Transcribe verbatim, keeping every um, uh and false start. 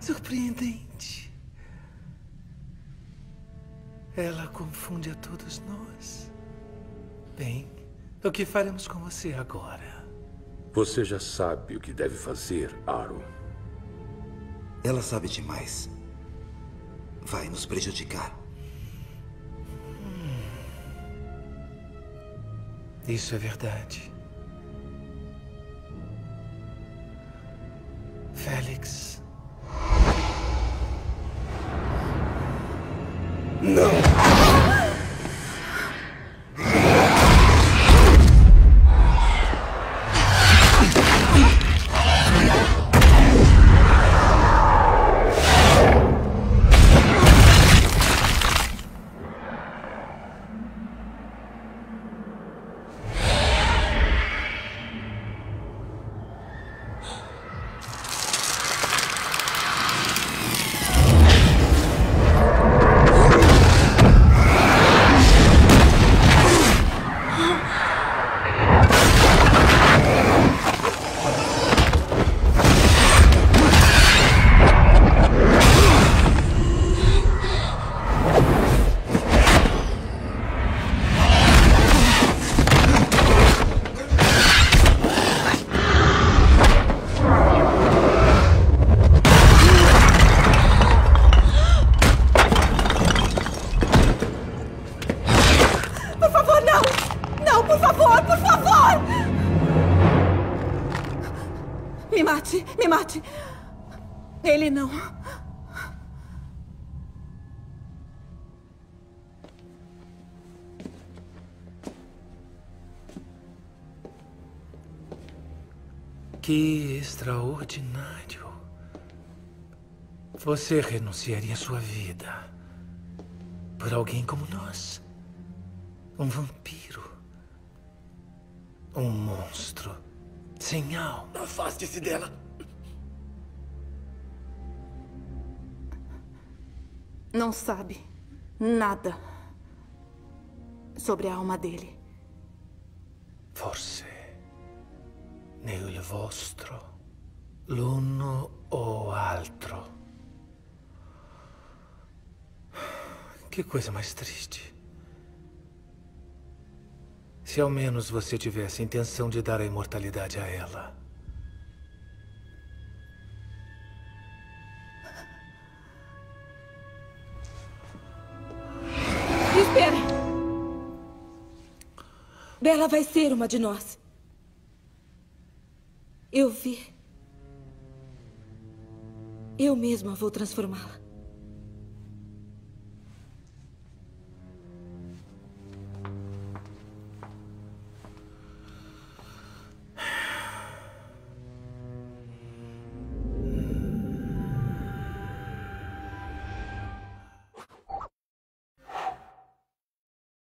Surpreendente. Ela confunde a todos nós. Bem, o que faremos com você agora? Você já sabe o que deve fazer, Aro. Ela sabe demais. Vai nos prejudicar. Hum. Isso é verdade. Félix. Não! Me mate, me mate. Ele não. Que extraordinário. Você renunciaria à sua vida por alguém como nós? Um vampiro. Um monstro. Sem alma. Afaste-se dela. Não sabe nada sobre a alma dele. Forse nel vostro l'uno o altro. Que coisa mais triste. Se ao menos você tivesse a intenção de dar a imortalidade a ela. Espera! Bela vai ser uma de nós. Eu vi. Eu mesma vou transformá-la.